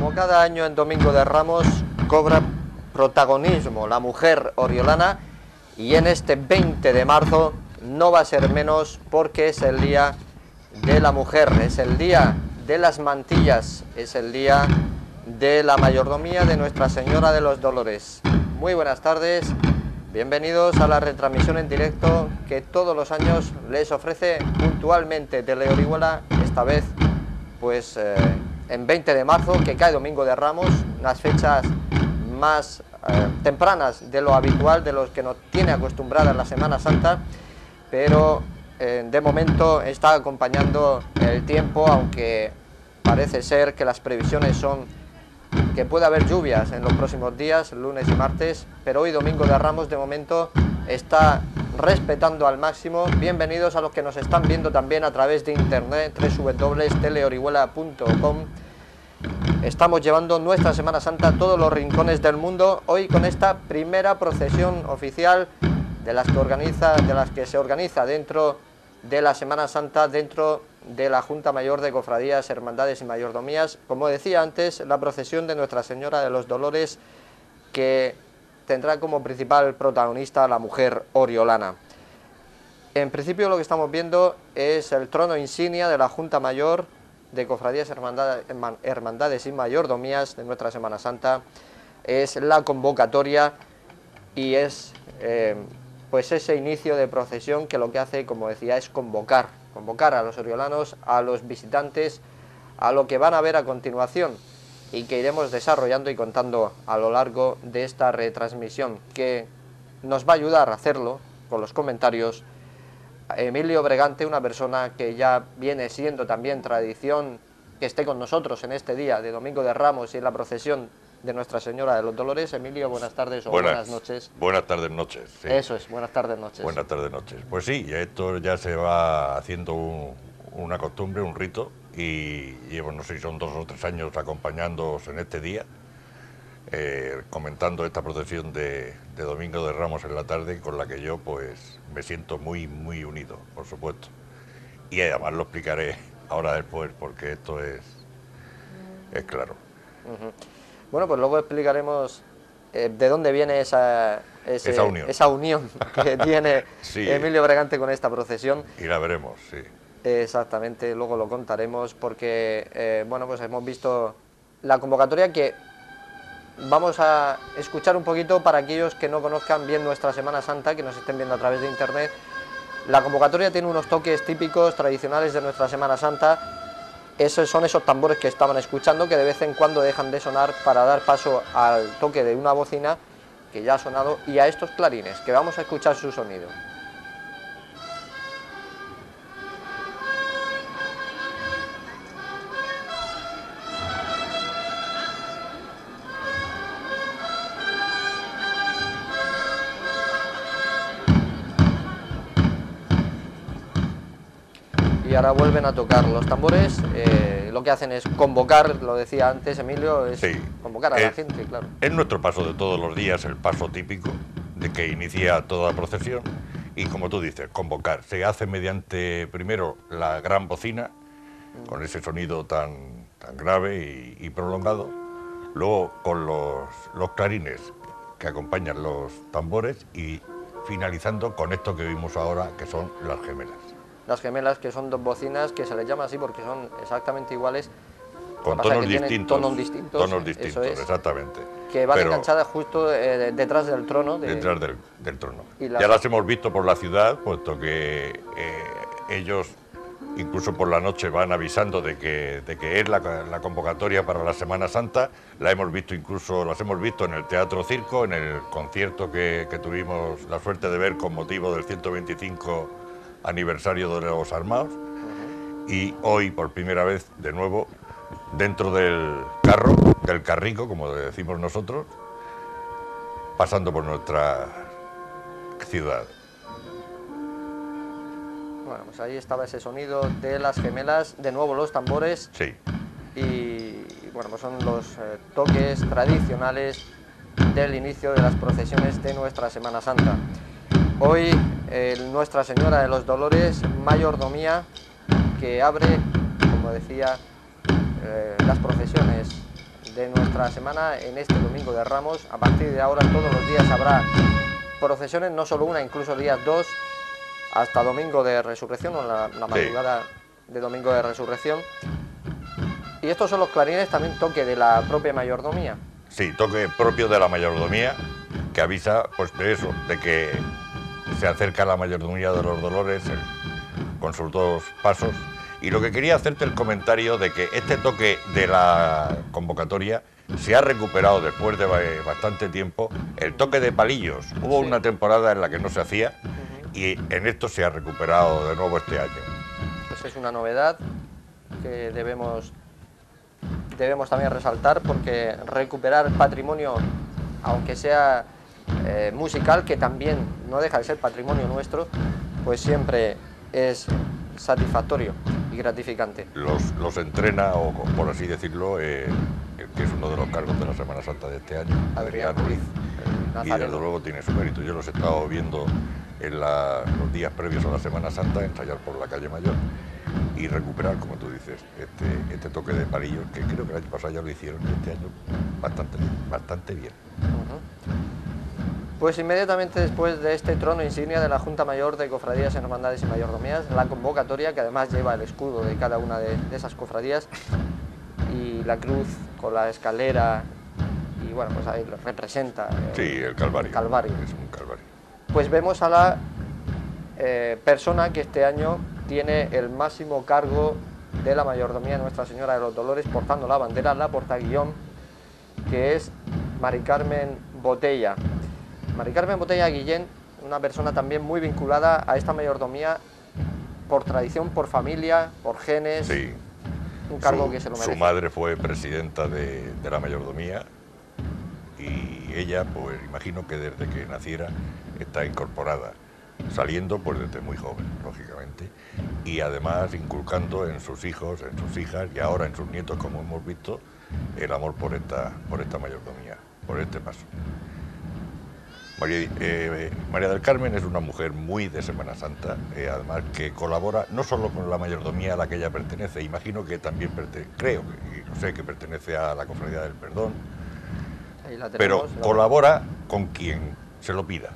Como cada año en Domingo de Ramos cobra protagonismo la mujer oriolana, y en este 20 de marzo no va a ser menos, porque es el Día de la Mujer, es el Día de las Mantillas, es el Día de la Mayordomía de Nuestra Señora de los Dolores. Muy buenas tardes, bienvenidos a la retransmisión en directo que todos los años les ofrece puntualmente Teleorihuela, esta vez pues en 20 de marzo, que cae Domingo de Ramos, unas fechas más tempranas de lo habitual, de los que nos tiene acostumbrada la Semana Santa, pero de momento está acompañando el tiempo, aunque parece ser que las previsiones son que puede haber lluvias en los próximos días, lunes y martes, pero hoy Domingo de Ramos de momento está respetando al máximo. Bienvenidos a los que nos están viendo también a través de internet, www.teleorihuela.com. Estamos llevando nuestra Semana Santa a todos los rincones del mundo, hoy con esta primera procesión oficial de las que se organiza dentro de la Semana Santa, dentro de la Junta Mayor de Cofradías, Hermandades y Mayordomías. Como decía antes, la procesión de Nuestra Señora de los Dolores, que tendrá como principal protagonista a la mujer oriolana. En principio lo que estamos viendo es el trono insignia de la Junta Mayor de Cofradías, Hermandades y Mayordomías de nuestra Semana Santa. Es la convocatoria y es pues ese inicio de procesión que lo que hace, como decía, es convocar a los oriolanos, a los visitantes, a lo que van a ver a continuación y que iremos desarrollando y contando a lo largo de esta retransmisión, que nos va a ayudar a hacerlo con los comentarios Emilio Bregante, una persona que ya viene siendo también tradición que esté con nosotros en este día de Domingo de Ramos y en la procesión de Nuestra Señora de los Dolores. Emilio, buenas tardes o buenas noches. Buenas tardes, noches. Sí. Eso es, buenas tardes, noches. Buenas tardes, noches. Pues sí, esto ya se va haciendo una costumbre, un rito, y llevo, no sé si son 2 o 3 años acompañándoos en este día, comentando esta procesión de Domingo de Ramos en la tarde, con la que yo pues me siento muy, muy unido, por supuesto. Y además lo explicaré ahora después, porque esto es claro. Bueno, pues luego explicaremos de dónde viene esa unión que tiene sí. Emilio Bregante con esta procesión. Y la veremos, sí. Exactamente, luego lo contaremos, porque bueno, pues hemos visto la convocatoria, que vamos a escuchar un poquito para aquellos que no conozcan bien nuestra Semana Santa, que nos estén viendo a través de internet. La convocatoria tiene unos toques típicos, tradicionales de nuestra Semana Santa. Esos son esos tambores que estaban escuchando, que de vez en cuando dejan de sonar para dar paso al toque de una bocina que ya ha sonado, y a estos clarines, que vamos a escuchar su sonido. Y ahora vuelven a tocar los tambores. Lo que hacen es convocar, lo decía antes Emilio, es sí, convocar a la gente, claro. Es nuestro paso de todos los días, el paso típico de que inicia toda procesión, y como tú dices, convocar. Se hace mediante, primero, la gran bocina, con ese sonido tan grave y prolongado, luego con los clarines que acompañan los tambores, y finalizando con esto que vimos ahora, que son las gemelas. Las gemelas, que son 2 bocinas que se les llama así porque son exactamente iguales, con tonos distintos, tonos distintos, es, exactamente, que van enganchadas justo detrás del trono. Detrás del trono. Ya las hemos visto por la ciudad, puesto que ellos incluso por la noche van avisando de que es la convocatoria para la Semana Santa. Las hemos visto en el Teatro Circo, en el concierto que tuvimos la suerte de ver con motivo del 125 aniversario de los Armados, y hoy por primera vez de nuevo dentro del carrico, como decimos nosotros, pasando por nuestra ciudad. Bueno, pues ahí estaba ese sonido de las gemelas, de nuevo los tambores. Sí. Y bueno, pues son los toques tradicionales del inicio de las procesiones de nuestra Semana Santa. Hoy Nuestra Señora de los Dolores, mayordomía, que abre, como decía, las procesiones de nuestra semana en este Domingo de Ramos. A partir de ahora todos los días habrá procesiones, no solo una, incluso días 2, hasta Domingo de Resurrección, o la madrugada de Domingo de Resurrección. Y estos son los clarines, también toque de la propia mayordomía. Sí, toque propio de la mayordomía, que avisa pues de eso, de que se acerca la mayordomía de los Dolores con sus 2 pasos. Y lo que quería hacerte el comentario de que este toque de la convocatoria se ha recuperado después de bastante tiempo. El toque de palillos, hubo una temporada en la que no se hacía y en esto se ha recuperado de nuevo este año. Pues es una novedad que debemos también resaltar, porque recuperar patrimonio, aunque sea musical, que también no deja de ser patrimonio nuestro, pues siempre es satisfactorio y gratificante. Los entrena, o por así decirlo, que es uno de los cargos de la Semana Santa de este año, Adrián Ruiz, y desde luego tiene su mérito. Yo los he estado viendo en los días previos a la Semana Santa, ensayar por la calle Mayor y recuperar, como tú dices, este toque de palillos, que creo que el año pasado ya lo hicieron, y este año bastante bien. Pues inmediatamente después de este trono insignia de la Junta Mayor de Cofradías, Hermandades y Mayordomías, la convocatoria, que además lleva el escudo de cada una de esas cofradías, y la cruz con la escalera, y bueno, pues ahí representa el Calvario. Es un Calvario. Pues vemos a la persona que este año tiene el máximo cargo de la mayordomía de Nuestra Señora de los Dolores, portando la bandera, la portaguillón, que es Mari Carmen Botella. Mari Carmen Botella Guillén, una persona también muy vinculada a esta mayordomía por tradición, por familia, por genes. Sí. Un cargo que se lo merece. Su madre fue presidenta de la mayordomía y ella, pues imagino que desde que naciera está incorporada, saliendo pues desde muy joven, lógicamente, y además inculcando en sus hijos, en sus hijas y ahora en sus nietos, como hemos visto, el amor por esta mayordomía, por este paso. María del Carmen es una mujer muy de Semana Santa, además que colabora no solo con la mayordomía a la que ella pertenece, imagino que también sé que pertenece a la Cofradía del Perdón, pero colabora con quien se lo pida,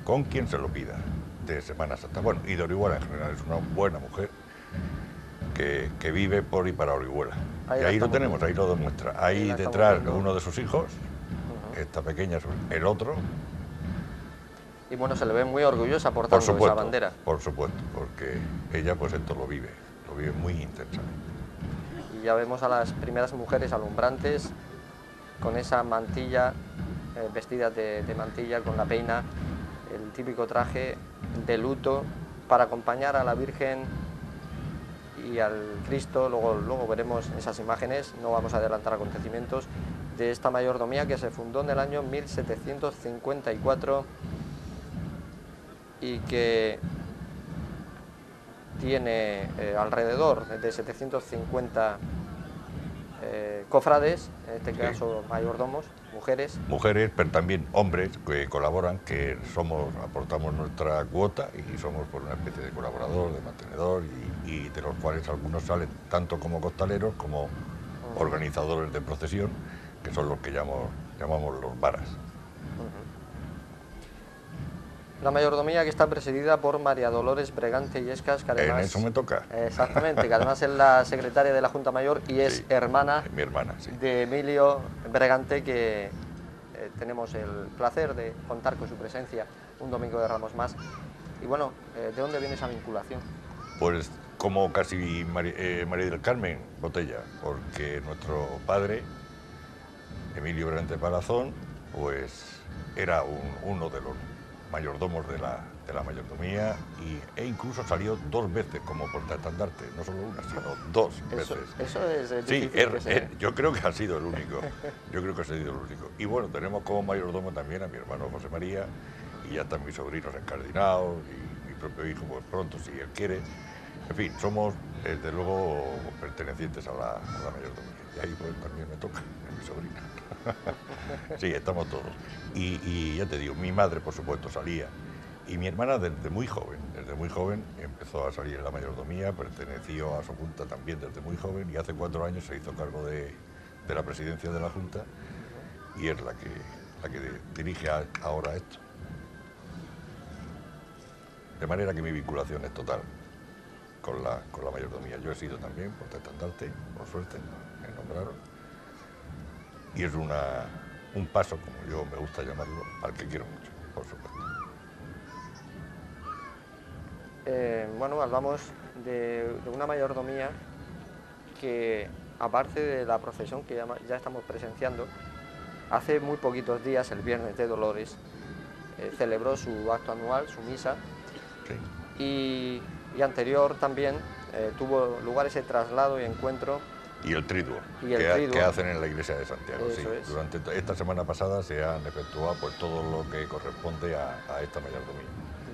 de Semana Santa. Bueno, y de Orihuela en general, es una buena mujer que vive por y para Orihuela. Y ahí lo tenemos, ahí lo demuestra. Ahí detrás uno de sus hijos, esta pequeña, el otro. Y bueno, se le ve muy orgullosa portando esa bandera. Por supuesto, porque ella pues esto lo vive muy intensamente. Y ya vemos a las primeras mujeres alumbrantes con esa mantilla, vestidas de mantilla, con la peina, el típico traje de luto, para acompañar a la Virgen y al Cristo. Luego veremos esas imágenes, no vamos a adelantar acontecimientos, de esta mayordomía que se fundó en el año 1754 y que tiene alrededor de 750 cofrades, en este caso mayordomos, mujeres. Mujeres, pero también hombres que colaboran, que aportamos nuestra cuota y somos por una especie de colaborador, de mantenedor, y de los cuales algunos salen tanto como costaleros como organizadores de procesión, que son los que llamamos los varas. La mayordomía, que está presidida por María Dolores Bregante Illescas, que además... En eso me toca. Exactamente, que además es la secretaria de la Junta Mayor y es hermana, mi hermana, de Emilio Bregante, que tenemos el placer de contar con su presencia un Domingo de Ramos más. Y bueno, ¿de dónde viene esa vinculación? Pues como casi María del Carmen Botella, porque nuestro padre, Emilio Bregante Palazón, pues era uno de los mayordomos de la mayordomía e incluso salió 2 veces como portaestandarte, no solo una, sino 2 veces. Eso es sí, yo creo que ha sido el único. Y bueno, tenemos como mayordomo también a mi hermano José María, y ya están mis sobrinos encardinados y mi propio hijo, pues pronto, si él quiere. En fin, somos desde luego pertenecientes a la mayordomía. Y ahí pues también me toca, a mi sobrina. Sí, estamos todos. Y ya te digo, mi madre por supuesto salía, y mi hermana desde muy joven empezó a salir en la mayordomía, perteneció a su junta también desde muy joven, y hace 4 años se hizo cargo de de la presidencia de la Junta y es la que dirige ahora esto. De manera que mi vinculación es total con la mayordomía. Yo he sido también portaestandarte, por suerte, me nombraron. Y es un paso, como yo me gusta llamarlo, al que quiero mucho, por supuesto. Bueno, hablamos de una mayordomía que, aparte de la procesión que ya estamos presenciando, hace muy poquitos días, el Viernes de Dolores, celebró su acto anual, su misa, sí. y anterior también tuvo lugar ese traslado y encuentro. Y el triduo, que hacen en la iglesia de Santiago. Sí. Durante esta semana pasada se han efectuado pues, todo lo que corresponde a esta mayordomía.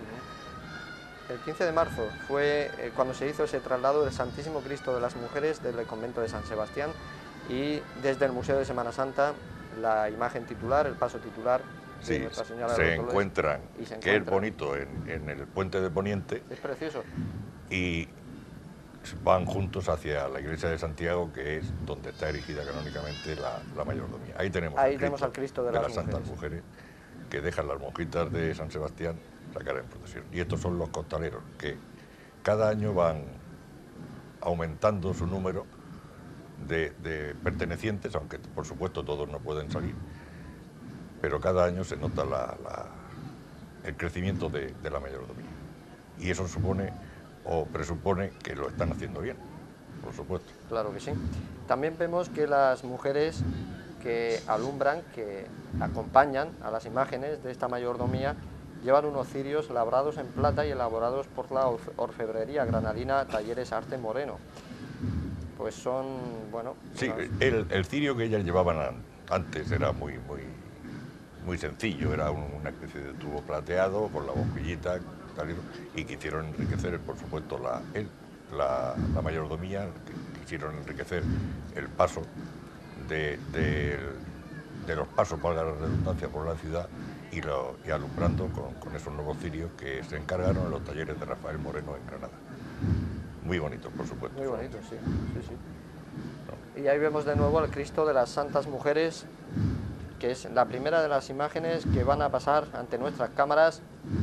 El 15 de marzo fue cuando se hizo ese traslado del Santísimo Cristo de las Mujeres del convento de San Sebastián, y desde el Museo de Semana Santa la imagen titular, el paso titular de Nuestra Señora de los Dolores. Encuentran, que es bonito, en el puente de Poniente. Es precioso. Y van juntos hacia la iglesia de Santiago, que es donde está erigida canónicamente la mayordomía. Ahí tenemos al Cristo de las Santas Mujeres, que dejan las monjitas de San Sebastián sacar en procesión. Y estos son los costaleros, que cada año van aumentando su número de pertenecientes, aunque por supuesto todos no pueden salir, pero cada año se nota el crecimiento de la mayordomía. Y eso supone o presupone que lo están haciendo bien, por supuesto. Claro que sí. También vemos que las mujeres que alumbran, que acompañan a las imágenes de esta mayordomía, llevan unos cirios labrados en plata y elaborados por la orfebrería granadina Talleres Arte Moreno. Pues son, bueno... Sí, el cirio que ellas llevaban antes era muy sencillo, era una especie de tubo plateado con la bombillita, y quisieron enriquecer, por supuesto, la mayordomía, quisieron enriquecer el paso de los pasos, valga la redundancia, por la ciudad, y alumbrando con esos nuevos cirios que se encargaron en los talleres de Rafael Moreno en Granada. Muy bonitos, por supuesto. Muy bonitos, sí, sí, sí. No. Y ahí vemos de nuevo al Cristo de las Santas Mujeres, que es la primera de las imágenes que van a pasar ante nuestras cámaras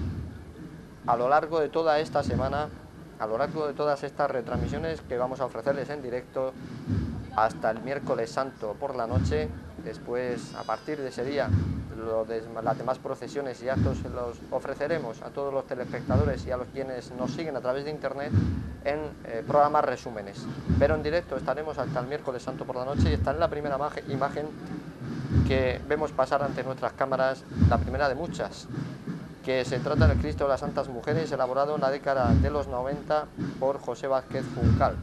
a lo largo de toda esta semana, a lo largo de todas estas retransmisiones que vamos a ofrecerles en directo hasta el miércoles santo por la noche. Después, a partir de ese día, las demás procesiones y actos los ofreceremos a todos los telespectadores y a los quienes nos siguen a través de internet en programas resúmenes. Pero en directo estaremos hasta el miércoles santo por la noche, y esta es la primera imagen que vemos pasar ante nuestras cámaras, la primera de muchas, que se trata del Cristo de las Santas Mujeres, elaborado en la década de los 90 por José Vázquez Juncal.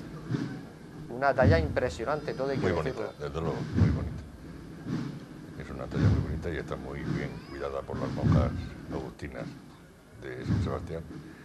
Una talla impresionante, todo hay que decirlo. Muy bonita, desde luego, muy bonita. Es una talla muy bonita y está muy bien cuidada por las monjas agustinas de San Sebastián.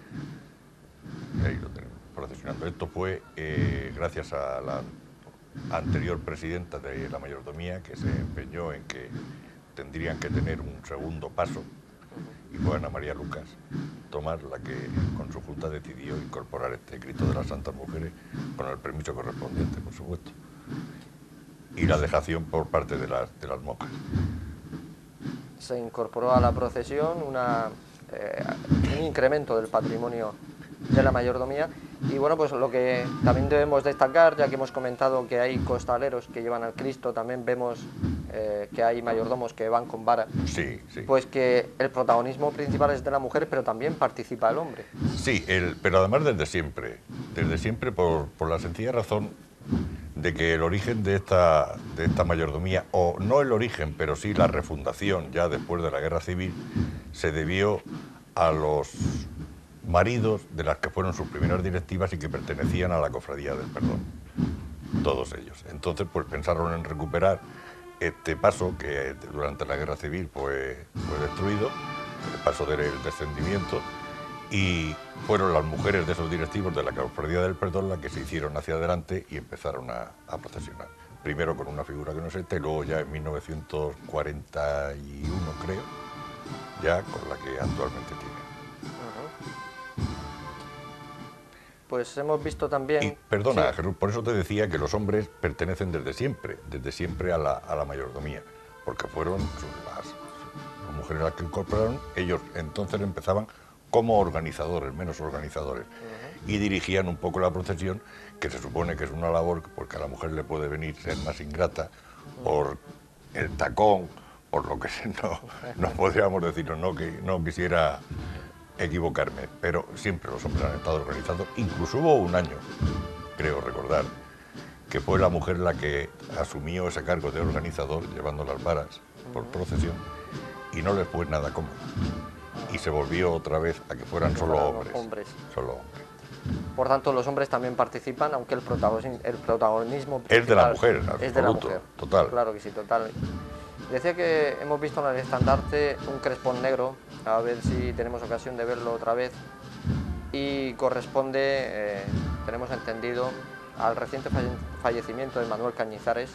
Y ahí lo tenemos, procesionando. Esto fue gracias a la anterior presidenta de la mayordomía, que se empeñó en que tendrían que tener un segundo paso, y fue Ana María Lucas Tomás la que con su junta decidió incorporar este Cristo de las Santas Mujeres, con el permiso correspondiente, por supuesto, y la dejación por parte de las monjas. Se incorporó a la procesión un incremento del patrimonio de la mayordomía. Y bueno, pues lo que también debemos destacar, ya que hemos comentado que hay costaleros que llevan al Cristo, también vemos que hay mayordomos que van con vara. Sí, sí. Pues que el protagonismo principal es de la mujer, pero también participa el hombre. Sí, pero además desde siempre por la sencilla razón de que el origen de esta mayordomía, o no el origen, pero sí la refundación ya después de la Guerra Civil, se debió a los maridos de las que fueron sus primeras directivas y que pertenecían a la Cofradía del Perdón, todos ellos. Entonces, pues pensaron en recuperar este paso que durante la Guerra Civil fue destruido, el paso del descendimiento, y fueron las mujeres de esos directivos de la Cofradía del Perdón las que se hicieron hacia adelante y empezaron a procesionar. Primero con una figura que no es esta, y luego ya en 1941, creo, ya con la que actualmente tiene. pues hemos visto también... Y, perdona, sí. Jesús, por eso te decía que los hombres pertenecen desde siempre a la mayordomía, porque fueron las mujeres las que incorporaron, ellos entonces empezaban como organizadores, menos organizadores, y dirigían un poco la procesión, que se supone que es una labor, porque a la mujer le puede venir ser más ingrata, por el tacón, por lo que no podríamos decirlo, no quisiera equivocarme, pero siempre los hombres han estado organizados. Incluso hubo un año, creo recordar, que fue la mujer la que asumió ese cargo de organizador, llevando las varas por procesión, y no les fue nada cómodo. Y se volvió otra vez a que fueran solo hombres. Solo hombres. Por tanto, los hombres también participan, aunque el protagonismo es de la mujer, es de la mujer. Total. Claro que sí, total. Decía que hemos visto en el estandarte un crespón negro, a ver si tenemos ocasión de verlo otra vez, y corresponde, tenemos entendido, al reciente fallecimiento de Manuel Cañizares,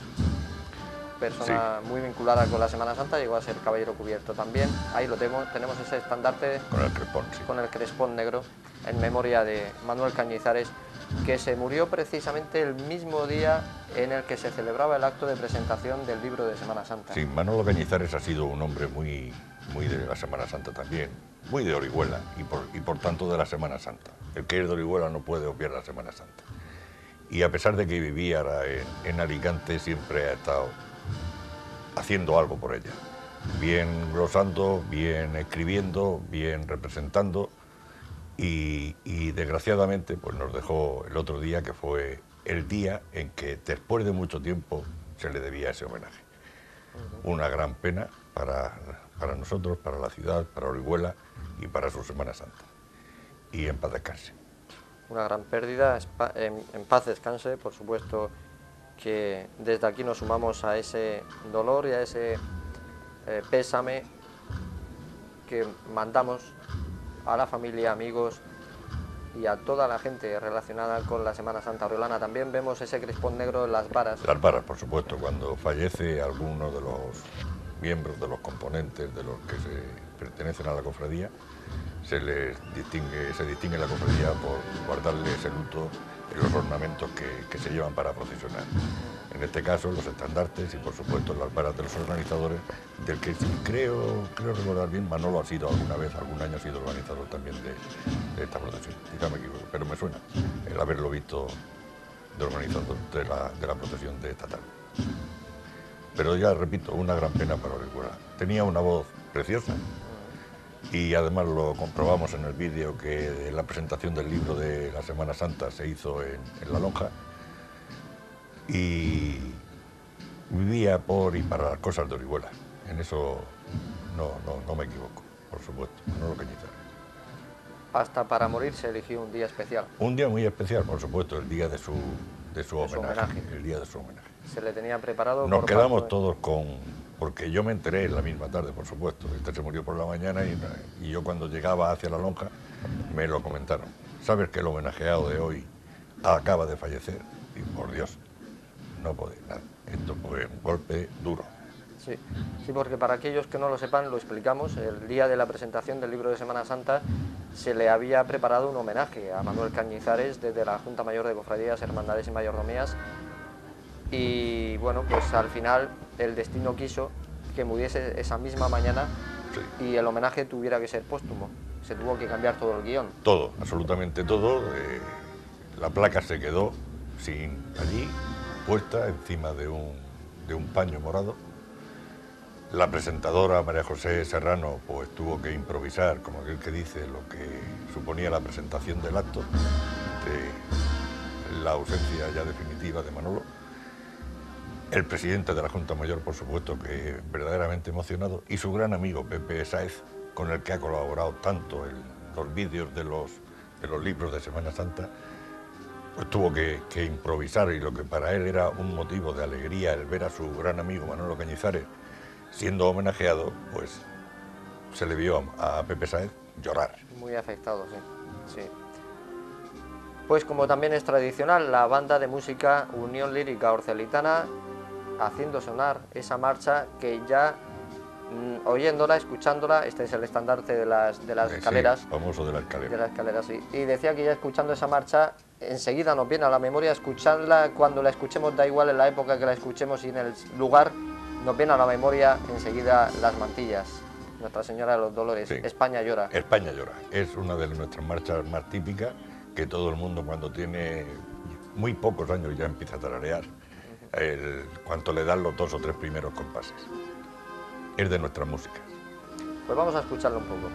persona muy vinculada con la Semana Santa, llegó a ser caballero cubierto también. Ahí lo tenemos ese estandarte con el crespón, sí. Con el crespón negro, en memoria de Manuel Cañizares, que se murió precisamente el mismo día en el que se celebraba el acto de presentación del libro de Semana Santa. Sí, Manolo Cañizares ha sido un hombre muy de la Semana Santa también, muy de Orihuela y por tanto de la Semana Santa. El que es de Orihuela no puede obviar la Semana Santa. Y a pesar de que vivía en Alicante, siempre ha estado haciendo algo por ella. Bien glosando, bien escribiendo, bien representando. Y desgraciadamente pues nos dejó el otro día, que fue el día en que después de mucho tiempo se le debía ese homenaje. Una gran pena para nosotros, para la ciudad, para Orihuela y para su Semana Santa. Y en paz descanse. Una gran pérdida, en paz descanse, por supuesto que desde aquí nos sumamos a ese dolor y a ese pésame que mandamos a la familia, amigos y a toda la gente relacionada con la Semana Santa oriolana. También vemos ese crespón negro en las varas. Las varas, por supuesto, cuando fallece alguno de los miembros, de los componentes, de los que se pertenecen a la cofradía, se distingue la cofradía por guardarle ese luto en los ornamentos que se llevan para procesionar. En este caso, los estandartes y, por supuesto, las varas de los organizadores, del que creo recordar bien, Manolo ha sido alguna vez, algún año ha sido organizador también de esta procesión. Quizá me equivoco, pero me suena el haberlo visto de organizador de la procesión de esta tarde. Pero ya repito, una gran pena para Orihuela. Tenía una voz preciosa y además lo comprobamos en el vídeo que la presentación del libro de la Semana Santa se hizo en La Lonja, y vivía por y para las cosas de Orihuela. En eso no me equivoco, por supuesto, Manolo Cañizares. Hasta para morir se eligió un día especial. Un día muy especial, por supuesto, el día de su homenaje. El día de su homenaje. Se le tenía preparado. Nos quedamos todos porque yo me enteré la misma tarde, por supuesto. Este se murió por la mañana y yo cuando llegaba hacia La Lonja me lo comentaron. ¿Sabes que el homenajeado de hoy acaba de fallecer? Y por Dios, no podía nada. Esto fue un golpe duro. Sí, porque para aquellos que no lo sepan, lo explicamos. El día de la presentación del libro de Semana Santa se le había preparado un homenaje a Manuel Cañizares desde la Junta Mayor de Cofradías, Hermandades y Mayordomías. Y bueno, pues al final el destino quiso que muriese esa misma mañana, sí, y el homenaje tuviera que ser póstumo. Se tuvo que cambiar todo el guión. Todo, absolutamente todo. La placa se quedó allí, puesta encima de un paño morado. La presentadora, María José Serrano, pues tuvo que improvisar, como aquel que dice, lo que suponía la presentación del acto, de la ausencia ya definitiva de Manolo. El presidente de la Junta Mayor, por supuesto, que verdaderamente emocionado, y su gran amigo Pepe Sáez, con el que ha colaborado tanto en los vídeos de los libros de Semana Santa, pues tuvo que improvisar, y lo que para él era un motivo de alegría el ver a su gran amigo Manolo Cañizares siendo homenajeado, pues se le vio a Pepe Sáez llorar. Muy afectado, sí. Pues como también es tradicional, la banda de música Unión Lírica Orcelitana haciendo sonar esa marcha que ya, oyéndola, escuchándola, este es el estandarte de las escaleras. Sí, famoso de la escalera. De la escalera, sí. Y decía que ya escuchando esa marcha enseguida nos viene a la memoria escucharla, cuando la escuchemos, da igual en la época que la escuchemos y en el lugar, nos viene a la memoria enseguida las mantillas. Nuestra Señora de los Dolores, sí. España llora. España llora, es una de nuestras marchas más típicas, que todo el mundo cuando tiene muy pocos años ya empieza a tararear, cuanto le dan los 2 o 3 primeros compases. Es de nuestras músicas. Pues vamos a escucharlo un poco.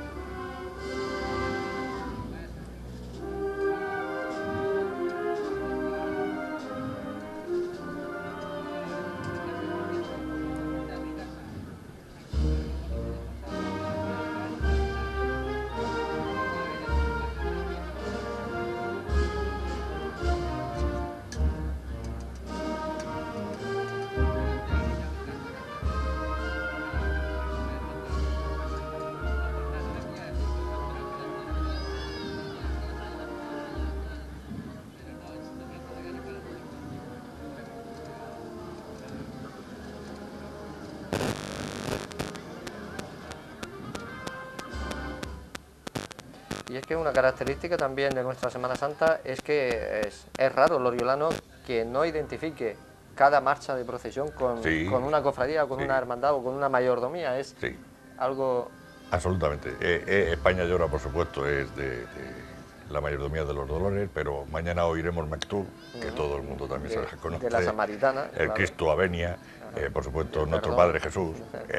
Y es que una característica también de nuestra Semana Santa es que es raro el oriolano que no identifique cada marcha de procesión con una cofradía, con una hermandad o con una mayordomía. Es algo... Absolutamente. España llora, por supuesto, es de la mayordomía de los Dolores, pero mañana oiremos Mectub, que todo el mundo también se la conoce. De la Samaritana. El Cristo Avenia, por supuesto, Nuestro Padre Jesús.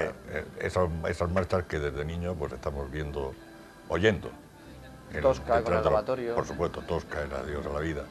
Esas marchas que desde niños pues estamos viendo, oyendo. Tosca con el lavatorio. Por supuesto, Tosca, el adiós a la vida.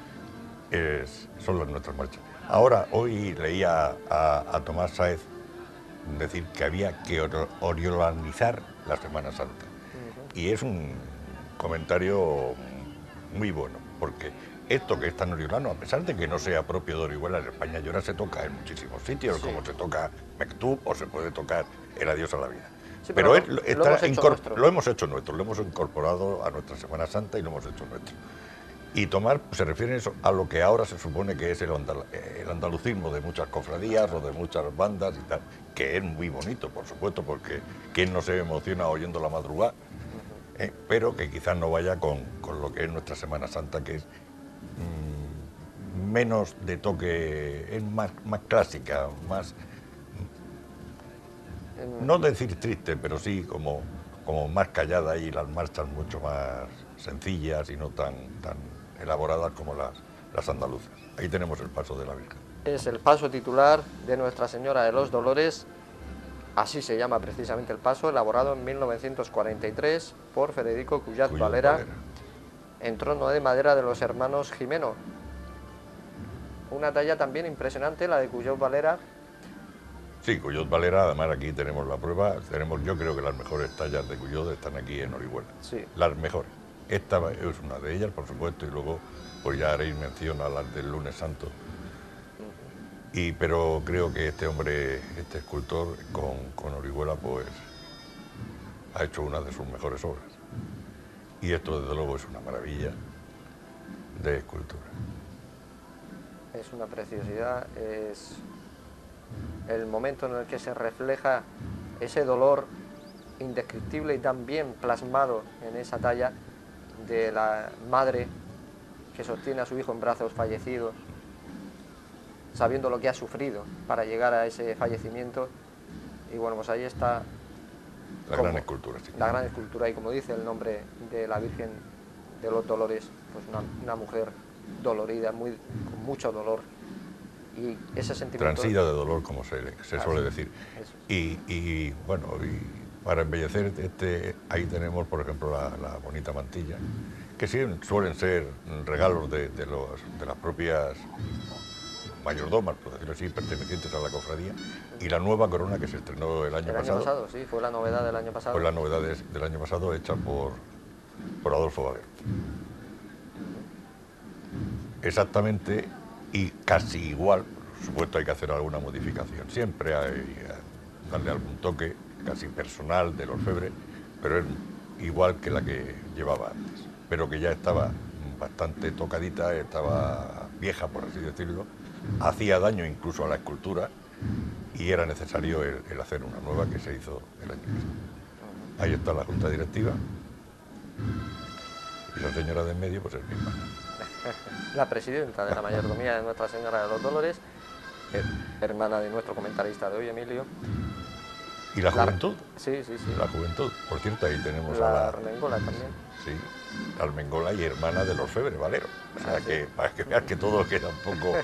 Son las nuestras marchas. Ahora, hoy leía a Tomás Sáez decir que había que oriolanizar la Semana Santa. Y es un comentario muy bueno, porque esto que es tan oriolano, a pesar de que no sea propio de Orihuela, en España llora se toca en muchísimos sitios, como se toca Mectub o se puede tocar el adiós a la vida. Sí, pero lo hemos hecho nuestro, lo hemos incorporado a nuestra Semana Santa y lo hemos hecho nuestro. Y tomar se refiere a lo que ahora se supone que es el andalucismo de muchas cofradías o de muchas bandas y tal, que es muy bonito, por supuesto, porque quién no se emociona oyendo la madrugada, pero que quizás no vaya con lo que es nuestra Semana Santa, que es menos de toque, es más clásica, más... No decir triste, pero sí como más callada y las marchas mucho más sencillas y no tan elaboradas como las andaluzas. Ahí tenemos el paso de la Virgen. Es el paso titular de Nuestra Señora de los Dolores, así se llama precisamente el paso, elaborado en 1943 por Federico Cuyat Valera, en trono de madera de los hermanos Jimeno. Una talla también impresionante, la de Cuyat Valera. Sí, Cuyot Valera, además aquí tenemos la prueba, yo creo que las mejores tallas de Cuyot están aquí en Orihuela, las mejores. Esta es una de ellas, por supuesto, y luego pues ya haréis mención a las del Lunes Santo. Pero creo que este hombre, este escultor, con Orihuela, pues ha hecho una de sus mejores obras. Y esto, desde luego, es una maravilla de escultura. Es una preciosidad, es... el momento en el que se refleja ese dolor indescriptible y tan bien plasmado en esa talla de la madre que sostiene a su hijo en brazos fallecido, sabiendo lo que ha sufrido para llegar a ese fallecimiento. Y bueno, pues ahí está la gran escultura. Sí. La gran escultura, y como dice el nombre de la Virgen de los Dolores, pues una mujer dolorida, con mucho dolor. Y ese sentimiento... Transida de dolor, como se suele decir. Y bueno, para embellecer ahí tenemos, por ejemplo, la bonita mantilla, que sí suelen ser regalos de las propias mayordomas, por decirlo así, pertenecientes a la cofradía, y la nueva corona que se estrenó el año pasado. El año pasado, sí, fue la novedad del año pasado. Fue la novedad del año pasado, hecha por Adolfo Baguer. Exactamente, y casi igual, por supuesto hay que hacer alguna modificación, siempre hay que darle algún toque casi personal del orfebre, pero es igual que la que llevaba antes, pero que ya estaba bastante tocadita, estaba vieja, por así decirlo, hacía daño incluso a la escultura y era necesario el hacer una nueva que se hizo el año pasado. Ahí está la junta directiva y la señora de en medio pues es mi hermana. la presidenta de la mayordomía de Nuestra Señora de los Dolores, hermana de nuestro comentarista de hoy, Emilio. ¿Y la juventud? Sí, sí, sí. La juventud. Por cierto, ahí tenemos la a la Armengola también. Sí, Armengola y hermana de los Orfebre Valero. O sea, que para que veas que todo queda un poco...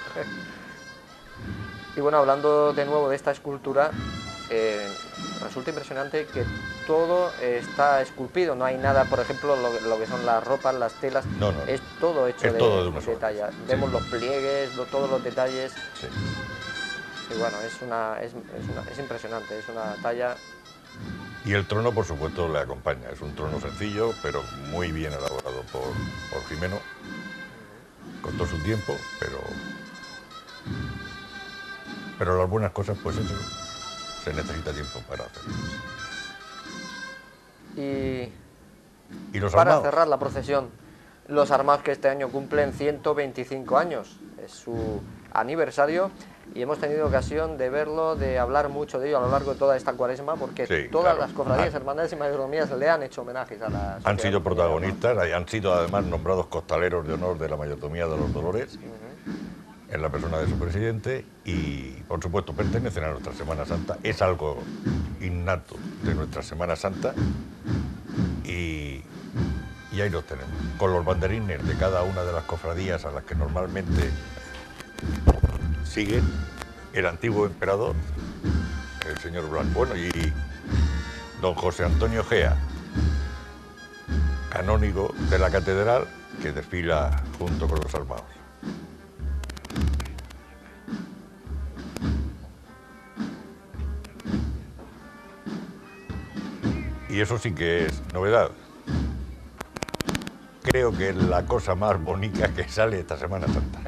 Y bueno, hablando de nuevo de esta escultura, resulta impresionante que todo está esculpido. No hay nada, por ejemplo, lo que son las ropas, las telas. No, no. Es todo hecho es todo de una sola. talla. Sí. Vemos los pliegues, todos los detalles. Sí. Y bueno, es impresionante, es una talla. Y el trono, por supuesto, le acompaña. Es un trono sencillo, pero muy bien elaborado por Jimeno. Costó su tiempo, pero las buenas cosas, pues eso, se necesita tiempo para hacerlo. ¿Y los para armados? Cerrar la procesión, los armados que este año cumplen 125 años. Es su aniversario. Y hemos tenido ocasión de verlo, de hablar mucho de ello a lo largo de toda esta cuaresma, porque sí, todas las cofradías, hermandades y mayordomías le han hecho homenajes a la... Han sido protagonistas, han sido además nombrados costaleros de honor de la mayordomía de los Dolores, en la persona de su presidente, y por supuesto pertenecen a nuestra Semana Santa. Es algo innato de nuestra Semana Santa, y ahí los tenemos, con los banderines de cada una de las cofradías a las que normalmente sigue el antiguo emperador, el señor Blanco, bueno, y don José Antonio Gea, canónigo de la catedral, que desfila junto con los armados. Y eso sí que es novedad. Creo que es la cosa más bonita que sale esta Semana Santa.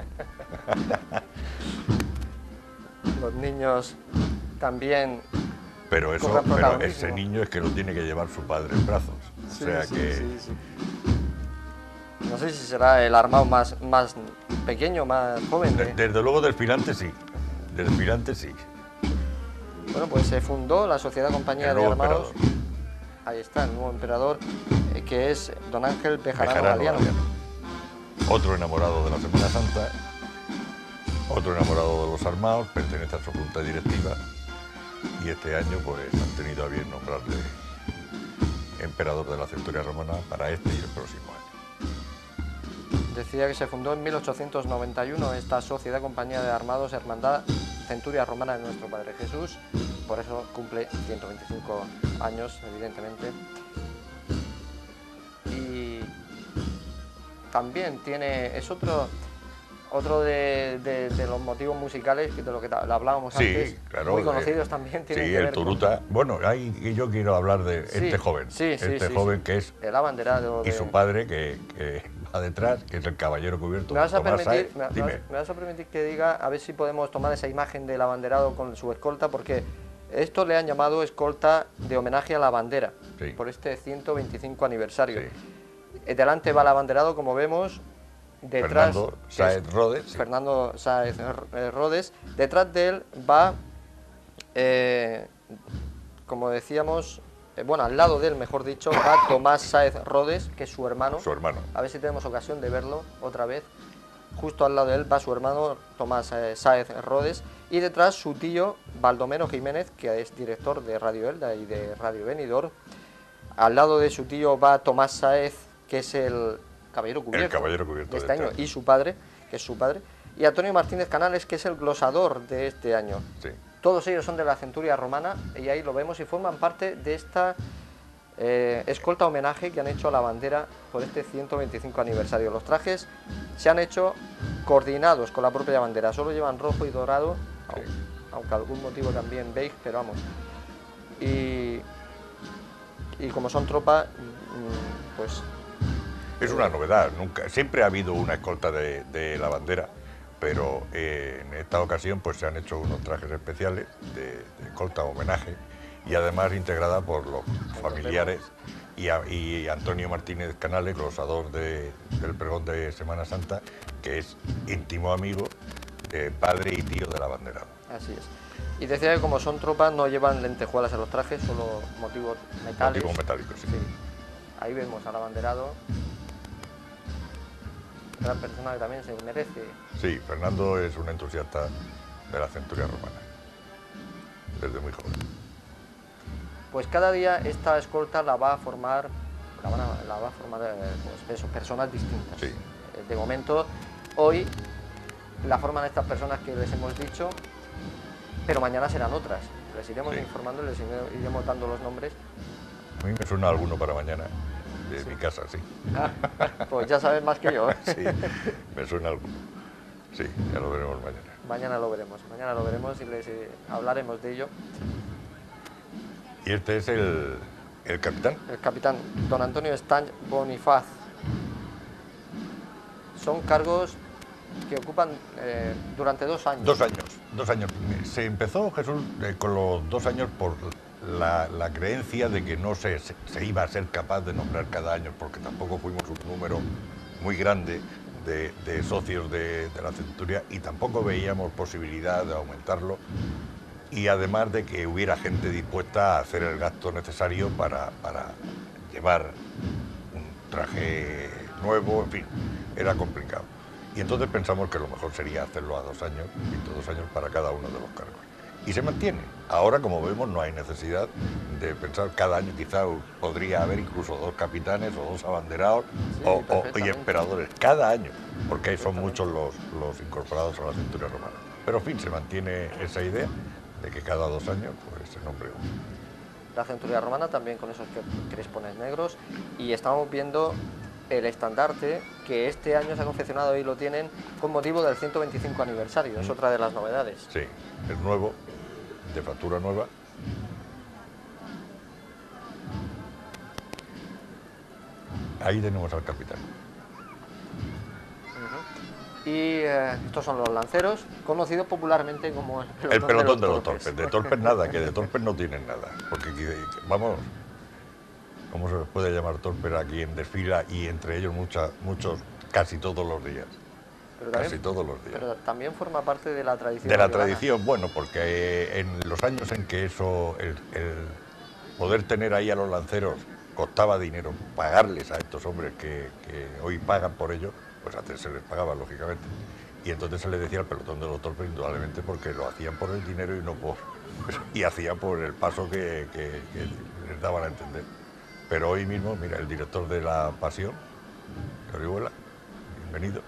Los niños también. Pero ese niño es que lo tiene que llevar su padre en brazos. Sí, o sea sí, que... sí, sí. No sé si será el armado más pequeño, más joven. Desde luego desfilante sí. Desfilante sí. Bueno, pues se fundó la Sociedad Compañía de Armados. Emperador. Ahí está, el nuevo emperador, que es don Ángel Bejarano Galiano. Otro enamorado de la Semana Santa. Otro enamorado de los armados, pertenece a su junta directiva, y este año pues han tenido a bien nombrarle emperador de la centuria romana para este y el próximo año. Decía que se fundó en 1891 esta Sociedad Compañía de Armados Hermandad Centuria Romana de Nuestro Padre Jesús, por eso cumple 125 años, evidentemente. Y también es otro de los motivos musicales de lo que hablábamos antes, claro, muy conocidos también. Sí, el Turuta. Bueno, ahí yo quiero hablar de este joven, joven que es el abanderado y su padre que va detrás, que es el caballero cubierto. Me vas a permitir que diga, a ver si podemos tomar esa imagen del abanderado con su escolta, porque esto le han llamado escolta de homenaje a la bandera, por este 125 aniversario. Delante va el abanderado, como vemos. Detrás, Fernando Sáez Rodes. Detrás de él va, como decíamos, bueno, al lado de él, mejor dicho, va Tomás Sáez Rodes, que es su hermano. A ver si tenemos ocasión de verlo otra vez. Justo al lado de él va su hermano Tomás Sáez Rodes, y detrás su tío Baldomero Jiménez, que es director de Radio Elda y de Radio Benidorm. Al lado de su tío va Tomás Sáez, que es el caballero cubierto de este año, y su padre, que es su padre, y Antonio Martínez Canales, que es el glosador de este año. Todos ellos son de la centuria romana, y ahí lo vemos, y forman parte de esta escolta homenaje que han hecho a la bandera por este 125 aniversario. Los trajes se han hecho coordinados con la propia bandera, solo llevan rojo y dorado, aunque algún motivo también beige, pero vamos. Y como son tropa, pues... Es una novedad, siempre ha habido una escolta de la bandera, pero en esta ocasión pues se han hecho unos trajes especiales de escolta homenaje, y además integrada por los familiares y Antonio Martínez Canales, glosador del pregón de Semana Santa, que es íntimo amigo, padre y tío de la bandera. Así es. Y decía que como son tropas no llevan lentejuelas en los trajes, solo motivos metálicos. Motivos metálicos, sí. Ahí vemos al abanderado. una persona que también se merece. Sí, Fernando es un entusiasta de la centuria romana, desde muy joven. Pues cada día esta escolta la va a formar, pues eso, personas distintas. Sí. De momento, hoy la forman estas personas que les hemos dicho, pero mañana serán otras. Les iremos informando, les iremos dando los nombres. A mí me suena alguno para mañana, de mi casa, sí. Pues ya sabes más que yo. Sí, me suena alguno. Sí, ya lo veremos mañana. Mañana lo veremos y les hablaremos de ello. ¿Y este es el capitán? El capitán don Antonio Estanch Bonifaz. Son cargos que ocupan durante 2 años. 2 años, 2 años. Se empezó, Jesús, con los 2 años por la creencia de que no se iba a ser capaz de nombrar cada año, porque tampoco fuimos un número muy grande de socios de la centuria y tampoco veíamos posibilidad de aumentarlo, y además de que hubiera gente dispuesta a hacer el gasto necesario para llevar un traje nuevo, en fin, era complicado. Y entonces pensamos que lo mejor sería hacerlo a 2 años, 2 años para cada uno de los cargos. Y se mantiene. Ahora, como vemos, no hay necesidad de pensar cada año, quizá podría haber incluso 2 capitanes o 2 abanderados y emperadores cada año, porque son muchos los incorporados a la centuria romana. Pero, en fin, se mantiene esa idea de que cada 2 años pues, se nombre uno. La centuria romana también con esos crespones negros, y estamos viendo el estandarte que este año se ha confeccionado y lo tienen con motivo del 125 aniversario, es otra de las novedades. Sí, es nuevo, de factura nueva. Ahí tenemos al capitán. Y estos son los lanceros, conocidos popularmente como el pelotón de los torpes. De torpes nada, que de torpes no tienen nada, porque vamos, ¿cómo se les puede llamar torpes aquí en desfila y entre ellos muchos, casi todos los días? Casi todos los días. Pero también forma parte de la tradición. De la tradición, bueno, porque en los años en que eso, el poder tener ahí a los lanceros costaba dinero, pagarles a estos hombres que hoy pagan por ello, pues antes se les pagaba, lógicamente. Y entonces se les decía el pelotón de los torpes, indudablemente, porque lo hacían por el dinero y no por... y hacían por el paso que les daban a entender. Pero hoy mismo, mira, el director de La Pasión, Orihuela, bienvenido.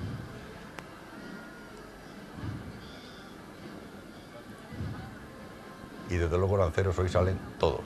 Y desde luego lanceros hoy salen todos.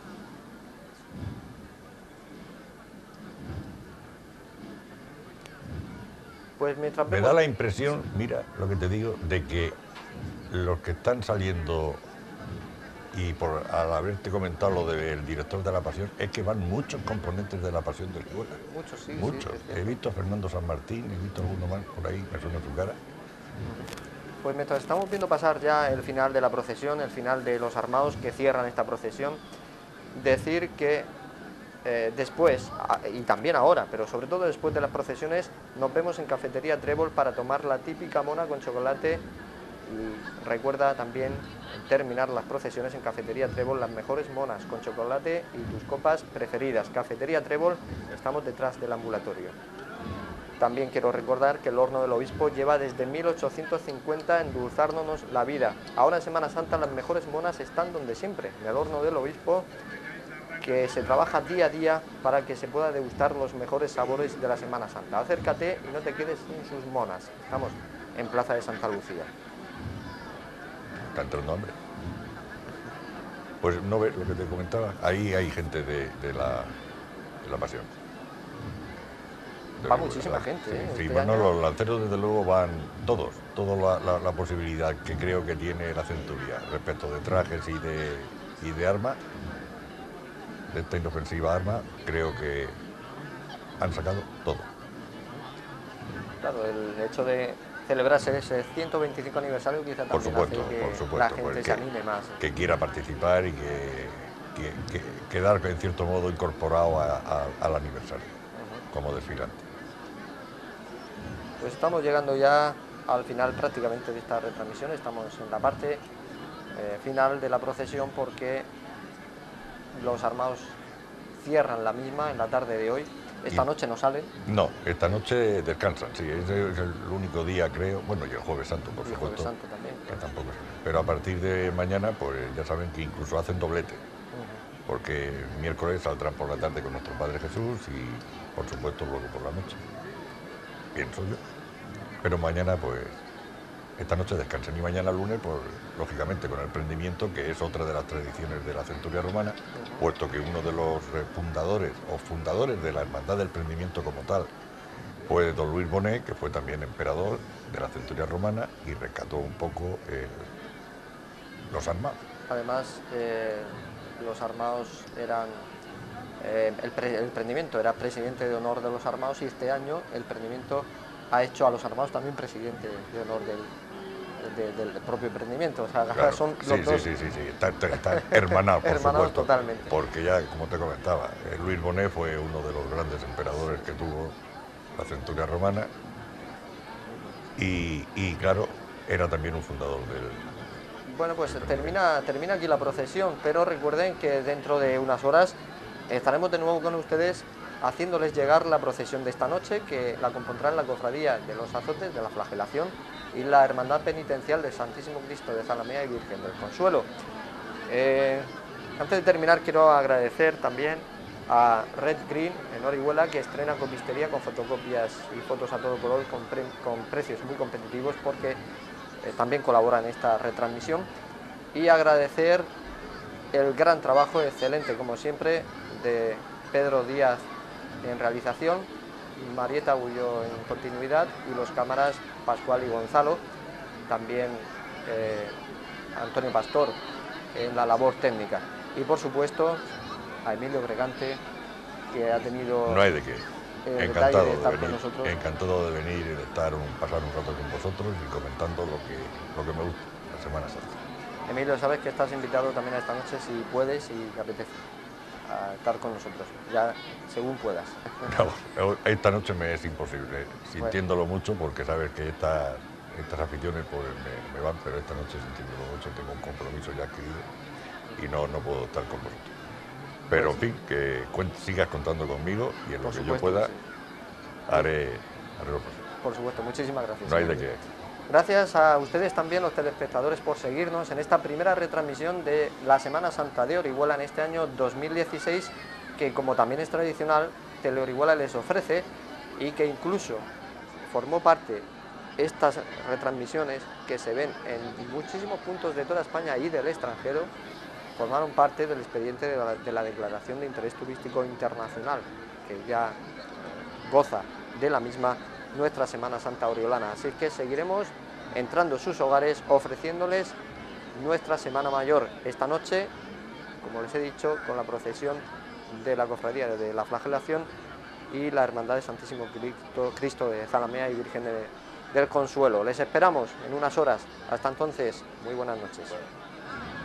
Pues mientras me da la impresión, mira lo que te digo, de que los que están saliendo, y al haberte comentado lo del director de La Pasión, es que van muchos componentes de La Pasión de Orihuela. Muchos, sí. Muchos. Sí, he visto a Fernando San Martín, he visto a alguno más por ahí, me suena su cara. Pues mientras estamos viendo pasar ya el final de la procesión, el final de los armados que cierran esta procesión, decir que después, y también ahora, pero sobre todo después de las procesiones, nos vemos en Cafetería Trébol para tomar la típica mona con chocolate. Y recuerda también terminar las procesiones en Cafetería Trébol, las mejores monas con chocolate y tus copas preferidas. Cafetería Trébol, estamos detrás del ambulatorio. También quiero recordar que el horno del obispo lleva desde 1850 endulzándonos la vida. Ahora en Semana Santa las mejores monas están donde siempre, en el horno del obispo, que se trabaja día a día para que se pueda degustar los mejores sabores de la Semana Santa. Acércate y no te quedes sin sus monas. Estamos en Plaza de Santa Lucía. Está entrando hambre. Pues no ves lo que te comentaba, ahí hay gente de la Pasión. Va muchísima gente. Sí, bueno, los lanceros desde luego van toda la posibilidad que creo que tiene la centuria respecto de trajes y de armas, de esta inofensiva arma, creo que han sacado todo. Claro, el hecho de celebrarse ese 125 aniversario quizá también hace que la gente se anime más. Que quiera participar y que quedar en cierto modo incorporado al aniversario, como desfilante. Pues estamos llegando ya al final prácticamente de esta retransmisión, estamos en la parte final de la procesión porque los armados cierran la misma en la tarde de hoy ¿Esta noche no salen? No, esta noche descansan, sí, es el único día, creo, bueno, y el Jueves Santo, por supuesto. El Jueves Santo también. Que tampoco es. Pero a partir de mañana, pues ya saben que incluso hacen doblete, porque miércoles saldrán por la tarde con nuestro Padre Jesús y, por supuesto, luego por la noche, pienso yo. Pero mañana, pues, esta noche descansan y mañana lunes, pues, lógicamente, con el prendimiento, que es otra de las tradiciones de la centuria romana, puesto que uno de los fundadores de la Hermandad del Prendimiento como tal, pues don Luis Bonet, que fue también emperador de la centuria romana y rescató un poco los armados. Además, los armados eran... el prendimiento era presidente de honor de los armados y este año el prendimiento ha hecho a los armados también presidente de honor del propio prendimiento. O sea, claro, son los dos... Sí, están hermanados, por hermanados supuesto, totalmente. Porque ya, como te comentaba, Luis Bonet fue uno de los grandes emperadores que tuvo la centuria romana y claro, era también un fundador del... Bueno, pues termina aquí la procesión, pero recuerden que dentro de unas horas estaremos de nuevo con ustedes haciéndoles llegar la procesión de esta noche, que la compondrán la Cofradía de los Azotes de la Flagelación y la Hermandad Penitencial del Santísimo Cristo de Zalamea y Virgen del Consuelo. Antes de terminar, quiero agradecer también a Red Green en Orihuela, que estrena copistería con fotocopias y fotos a todo color con precios muy competitivos, porque también colabora en esta retransmisión. Y agradecer el gran trabajo, excelente como siempre, de Pedro Díaz en realización, Marieta Agulló en continuidad y los cámaras Pascual y Gonzalo, también Antonio Pastor en la labor técnica y por supuesto a Emilio Bregante, que ha tenido... No hay de qué. Encantado de estar de venir, con nosotros. Encantado de venir y de pasar un rato con vosotros y comentando lo que me gusta, la Semana Santa. Emilio, sabes que estás invitado también a esta noche si puedes y te apetece a estar con nosotros, ya según puedas. No, esta noche me es imposible, sintiéndolo mucho, porque sabes que estas aficiones pues, me van, pero esta noche sintiéndolo mucho tengo un compromiso ya adquirido y no puedo estar con vosotros. Pero en fin, que sigas contando conmigo y en lo que yo pueda haré lo posible. Por supuesto, muchísimas gracias. No hay de qué. Gracias a ustedes también, los telespectadores, por seguirnos en esta primera retransmisión de la Semana Santa de Orihuela en este año 2016, que como también es tradicional, Teleorihuela les ofrece y que incluso formó parte estas retransmisiones que se ven en muchísimos puntos de toda España y del extranjero, formaron parte del expediente de la Declaración de Interés Turístico Internacional, que ya goza de la misma nuestra Semana Santa oriolana. Así que seguiremos entrando en sus hogares ofreciéndoles nuestra Semana Mayor esta noche, como les he dicho, con la procesión de la Cofradía de la Flagelación y la Hermandad de Santísimo Cristo de Zalamea y Virgen del Consuelo. Les esperamos en unas horas. Hasta entonces, muy buenas noches.